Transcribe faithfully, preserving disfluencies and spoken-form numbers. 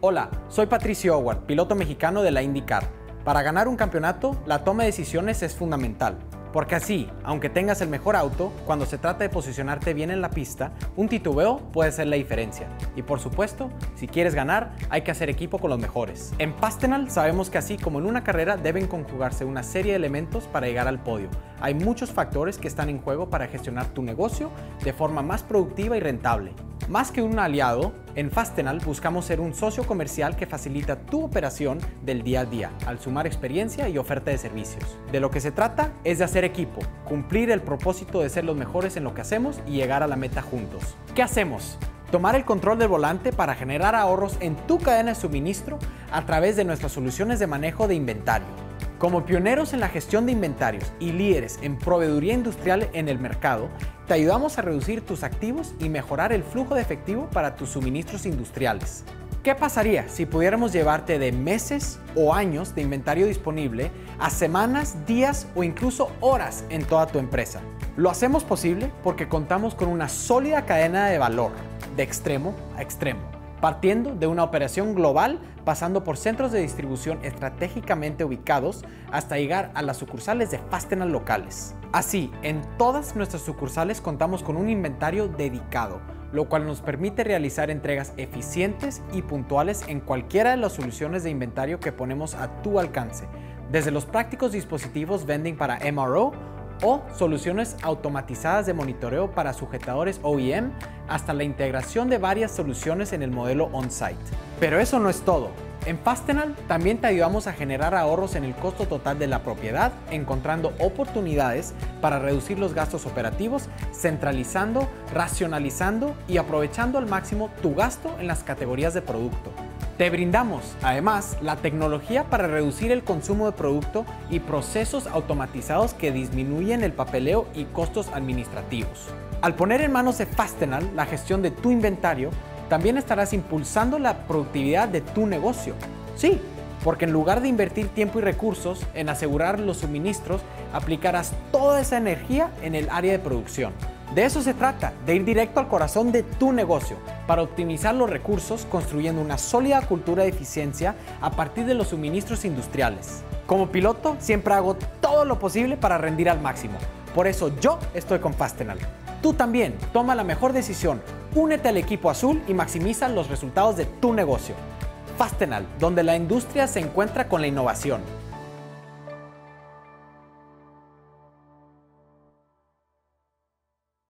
Hola, soy Patricio Howard, piloto mexicano de la IndyCar. Para ganar un campeonato, la toma de decisiones es fundamental, porque así, aunque tengas el mejor auto, cuando se trata de posicionarte bien en la pista, un titubeo puede ser la diferencia. Y por supuesto, si quieres ganar, hay que hacer equipo con los mejores. En Fastenal sabemos que así como en una carrera deben conjugarse una serie de elementos para llegar al podio. Hay muchos factores que están en juego para gestionar tu negocio de forma más productiva y rentable. Más que un aliado, en Fastenal buscamos ser un socio comercial que facilita tu operación del día a día, al sumar experiencia y oferta de servicios. De lo que se trata es de hacer equipo, cumplir el propósito de ser los mejores en lo que hacemos y llegar a la meta juntos. ¿Qué hacemos? Tomar el control del volante para generar ahorros en tu cadena de suministro a través de nuestras soluciones de manejo de inventario. Como pioneros en la gestión de inventarios y líderes en proveeduría industrial en el mercado, te ayudamos a reducir tus activos y mejorar el flujo de efectivo para tus suministros industriales. ¿Qué pasaría si pudiéramos llevarte de meses o años de inventario disponible a semanas, días o incluso horas en toda tu empresa? Lo hacemos posible porque contamos con una sólida cadena de valor, de extremo a extremo, partiendo de una operación global, pasando por centros de distribución estratégicamente ubicados hasta llegar a las sucursales de Fastenal locales. Así, en todas nuestras sucursales contamos con un inventario dedicado, lo cual nos permite realizar entregas eficientes y puntuales en cualquiera de las soluciones de inventario que ponemos a tu alcance, desde los prácticos dispositivos vending para M R O o soluciones automatizadas de monitoreo para sujetadores O E M hasta la integración de varias soluciones en el modelo on-site. Pero eso no es todo. En Fastenal también te ayudamos a generar ahorros en el costo total de la propiedad, encontrando oportunidades para reducir los gastos operativos, centralizando, racionalizando y aprovechando al máximo tu gasto en las categorías de producto. Te brindamos, además, la tecnología para reducir el consumo de producto y procesos automatizados que disminuyen el papeleo y costos administrativos. Al poner en manos de Fastenal la gestión de tu inventario, también estarás impulsando la productividad de tu negocio. Sí, porque en lugar de invertir tiempo y recursos en asegurar los suministros, aplicarás toda esa energía en el área de producción. De eso se trata, de ir directo al corazón de tu negocio, para optimizar los recursos construyendo una sólida cultura de eficiencia a partir de los suministros industriales. Como piloto, siempre hago todo lo posible para rendir al máximo. Por eso yo estoy con Fastenal. Tú también, toma la mejor decisión, únete al equipo azul y maximiza los resultados de tu negocio. Fastenal, donde la industria se encuentra con la innovación.